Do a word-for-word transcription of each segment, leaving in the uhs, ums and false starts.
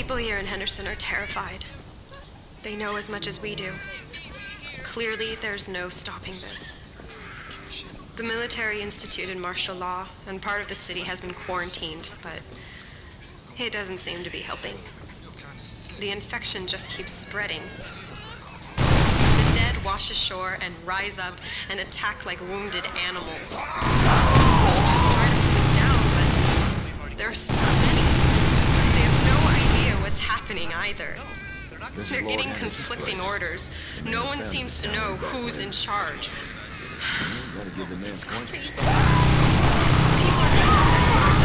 People here in Henderson are terrified. They know as much as we do. Clearly, there's no stopping this. The military instituted martial law, and part of the city has been quarantined, but it doesn't seem to be helping. The infection just keeps spreading. The dead wash ashore and rise up and attack like wounded animals. The soldiers try to put them down, but there are so many. They have no idea what's happening either. They're getting conflicting orders. No one seems to know who's in charge. It's crazy. People are desperate.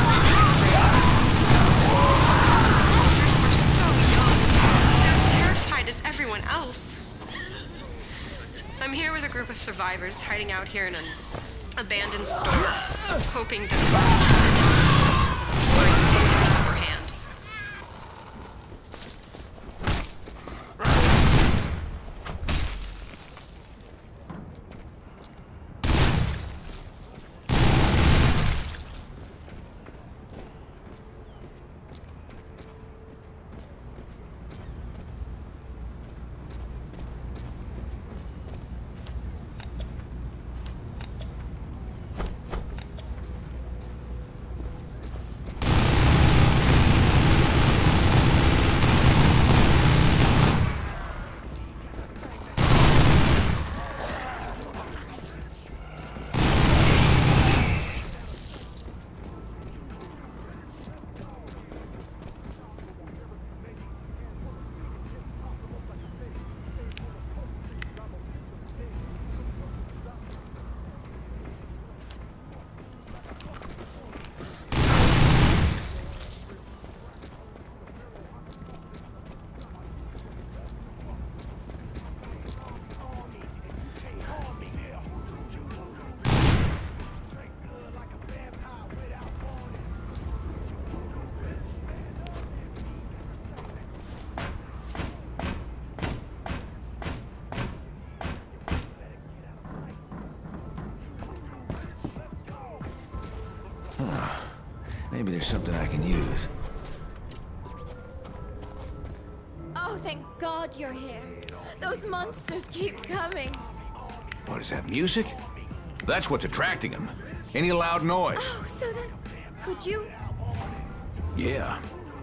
The soldiers were so young. They're as terrified as everyone else. I'm here with a group of survivors hiding out here in an abandoned store, hoping that the will send in reinforcements and bring them beforehand. Maybe there's something I can use. Oh, thank God you're here. Those monsters keep coming. What is that, music? That's what's attracting them. Any loud noise. Oh, so then, could you? Yeah.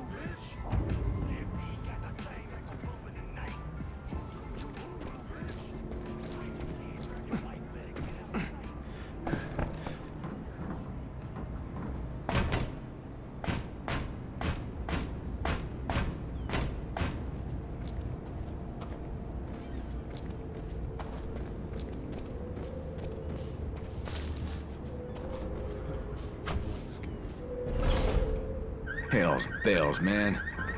Hell's bells, man.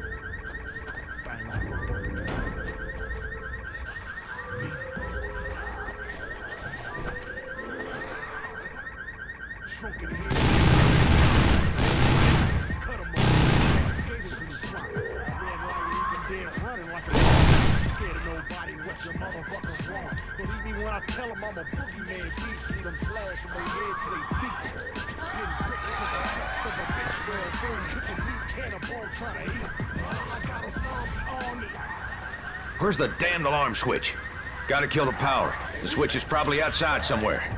Where's the damned alarm switch? Gotta kill the power. The switch is probably outside somewhere.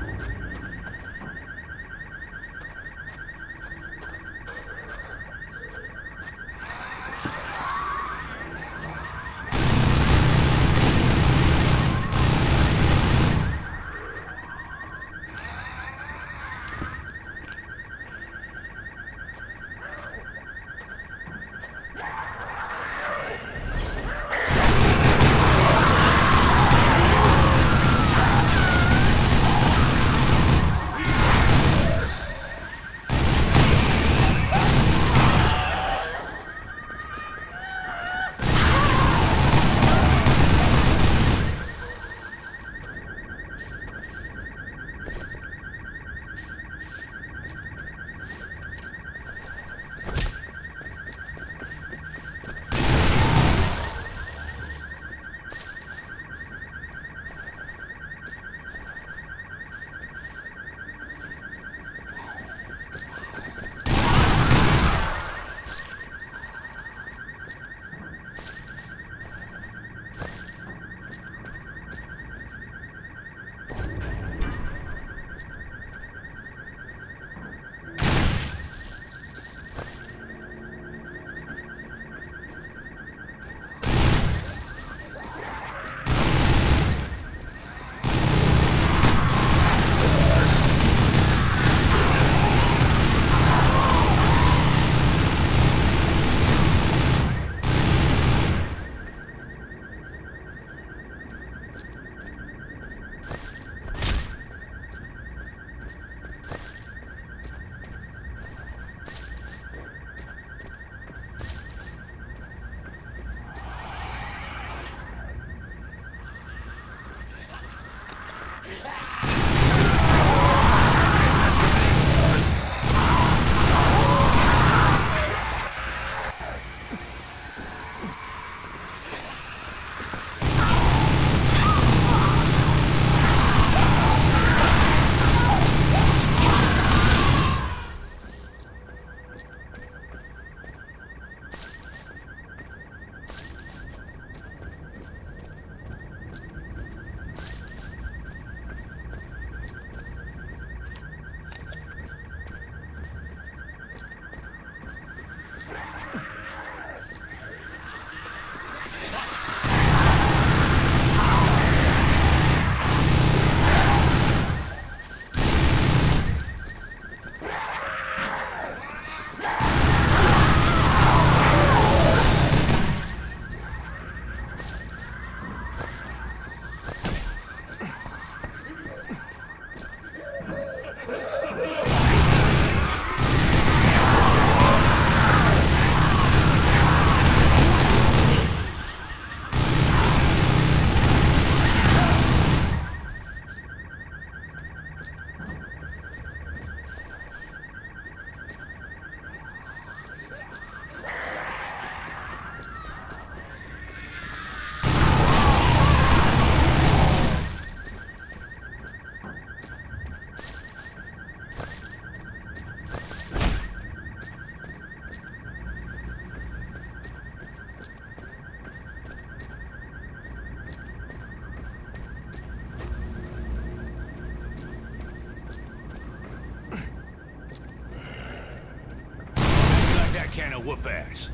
Can of whoop ass.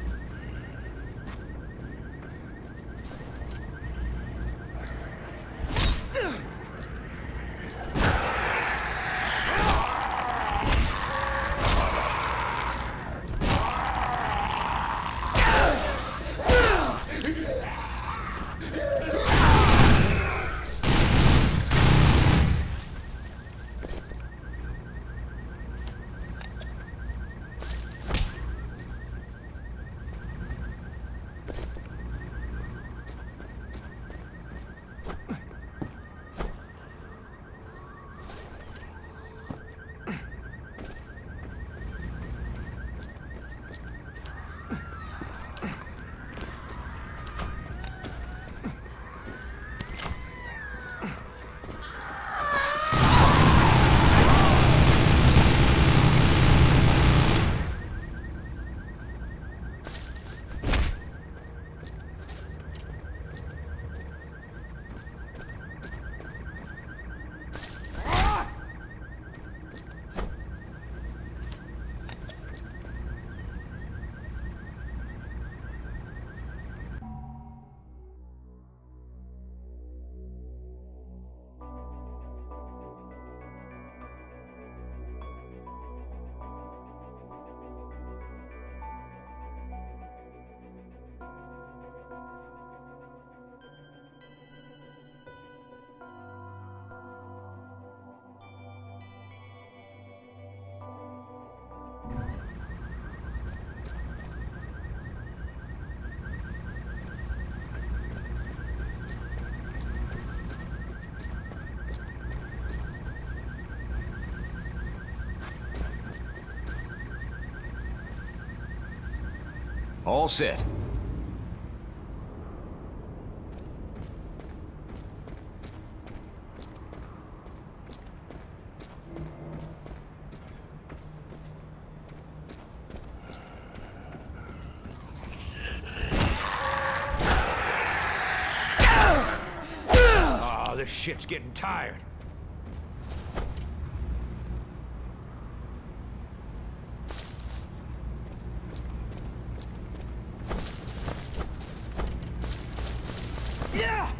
All set. Oh, this shit's getting tired. Yeah!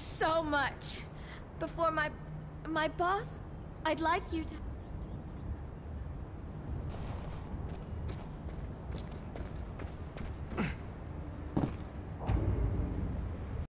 so much. Before my... my boss, I'd like you to...